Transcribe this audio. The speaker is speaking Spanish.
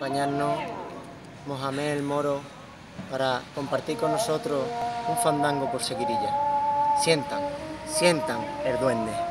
acompañarnos Mohamed el Moro para compartir con nosotros un fandango por Seguirilla. Sientan el duende.